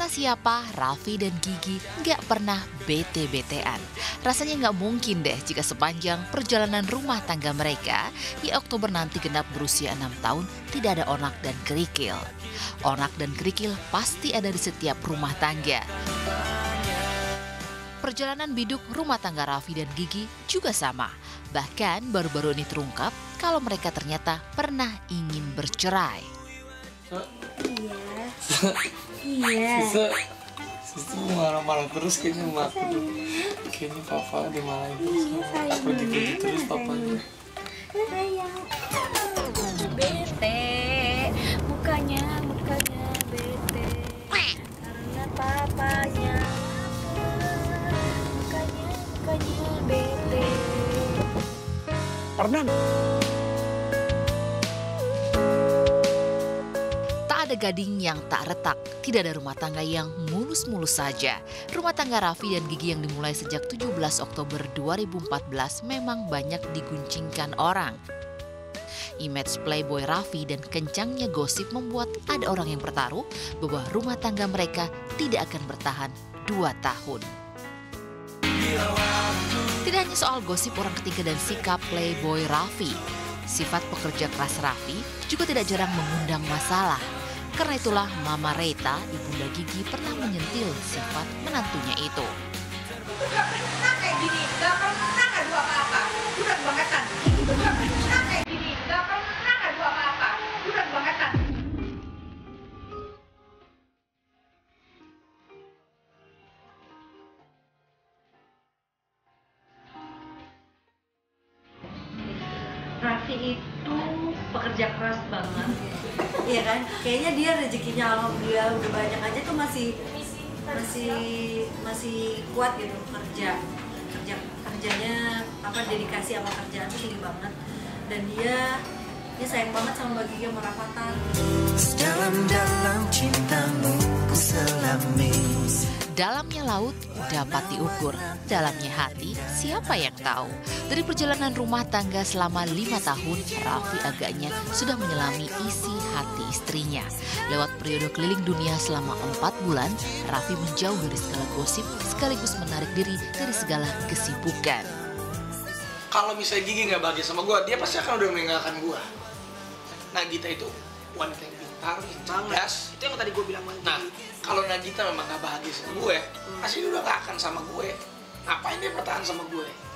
Kata siapa, Raffi dan Gigi nggak pernah bete-betean. Rasanya nggak mungkin deh jika sepanjang perjalanan rumah tangga mereka di Oktober nanti genap berusia 6 tahun tidak ada onak dan kerikil. Onak dan kerikil pasti ada di setiap rumah tangga. Perjalanan biduk rumah tangga Raffi dan Gigi juga sama. Bahkan baru-baru ini terungkap kalau mereka ternyata pernah ingin bercerai. Iya. Susu marah-marah terus kayaknya sama aku tuh. Kayaknya papa dimarahin terus. Aku gitu terus papanya. Bete, mukanya bete. Karena papanya mukanya bete. Pernah. Tak ada gading yang tak retak, tidak ada rumah tangga yang mulus-mulus saja. Rumah tangga Raffi dan Gigi yang dimulai sejak 17 Oktober 2014 memang banyak diguncingkan orang. Image playboy Raffi dan kencangnya gosip membuat ada orang yang bertaruh bahwa rumah tangga mereka tidak akan bertahan 2 tahun. Tidak hanya soal gosip orang ketiga dan sikap playboy Raffi, sifat pekerja keras Raffi juga tidak jarang mengundang masalah. Karena itulah Mama Reta, ibunda Gigi, pernah menyentil sifat menantunya itu. Udah pernah kayak gini, gak pernah ngadu apa-apa. Udah kebangetan. Udah pernah kayak gini, gak pernah ngadu apa-apa. Udah kebangetan. Raffi itu pekerja keras banget. Iya kan? Kayaknya dia rezekinya alhamdulillah udah banyak aja tuh masih kuat gitu kerjanya dedikasi sama kerjaan tuh tinggi banget, dan dia sayang banget sama Mbak Gigi sama Rafathar. Dalam cintamu ku selami. Dalamnya laut dapat diukur, dalamnya hati siapa yang tahu. Dari perjalanan rumah tangga selama 5 tahun, Raffi agaknya sudah menyelami isi hati istrinya. Lewat periode keliling dunia selama 4 bulan, Raffi menjauh dari segala gosip sekaligus menarik diri dari segala kesibukan. Kalau misalnya Gigi nggak bahagia sama gue, dia pasti akan udah meninggalkan gue. Nagita itu wanita yang pintar, yang cerdas. Itu yang tadi gue bilang sama Nah, kalau Nagita memang nggak bahagia sama gue, pasti dia udah nggak akan sama gue. Ngapain dia bertahan sama gue?